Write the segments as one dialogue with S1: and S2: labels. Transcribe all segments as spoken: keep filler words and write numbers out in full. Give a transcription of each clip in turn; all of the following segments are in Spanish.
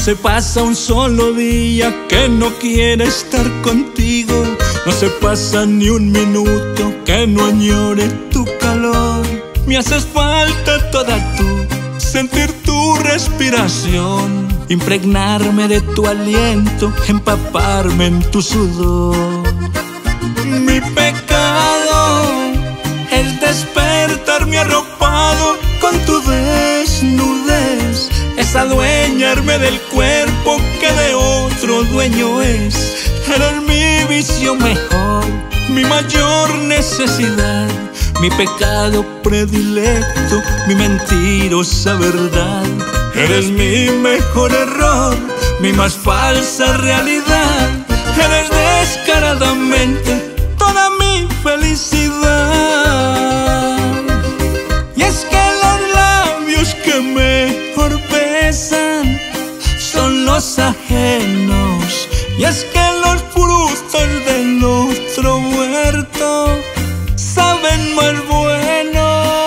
S1: se pasa un solo día que no quiere estar contigo. No se pasa ni un minuto que no añore tu calor. Me haces falta toda tú, sentir tu respiración, impregnarme de tu aliento, empaparme en tu sudor. Mi pecado es despertarme arropado con tu desnudez, es adueñarme del cuerpo que de otro dueño es. Eres mi vicio mejor, mi mayor necesidad, mi pecado predilecto, mi mentirosa verdad. Eres mi mejor error, mi más falsa realidad. Eres descaradamente toda mi felicidad. Y es que los labios que mejor besan son los ajenos. Y es que los frutos de nuestro huerto saben más bueno.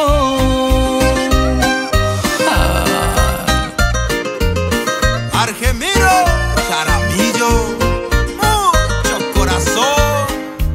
S2: Ah. Argemiro, Jaramillo, mucho corazón.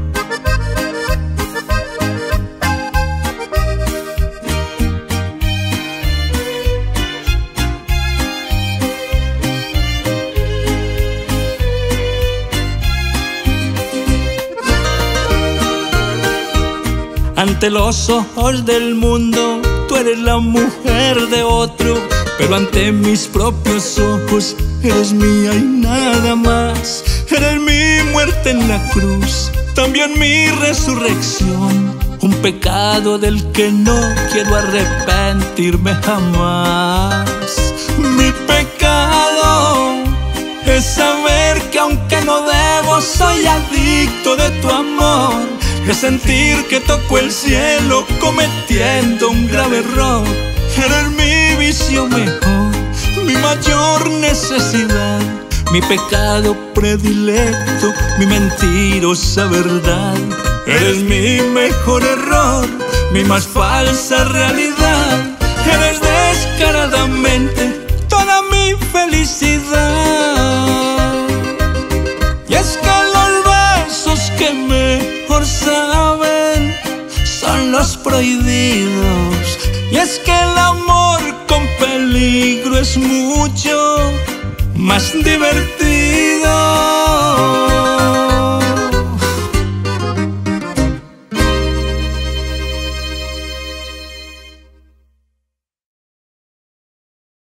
S1: Ante los ojos del mundo, tú eres la mujer de otro, pero ante mis propios ojos, eres mía y nada más. Eres mi muerte en la cruz, también mi resurrección, un pecado del que no quiero arrepentirme jamás. Mi pecado es saber que aunque no debo, soy adicto de tu amor. Es sentir que toco el cielo cometiendo un grave error. Eres mi vicio mejor, mi mayor necesidad, mi pecado predilecto, mi mentirosa verdad. Eres mi mejor error, mi más falsa realidad. Eres descaradamente toda mi felicidad. Y es que los besos que mejor saben son los prohibidos. Y es que el amor con peligro es mucho más divertido.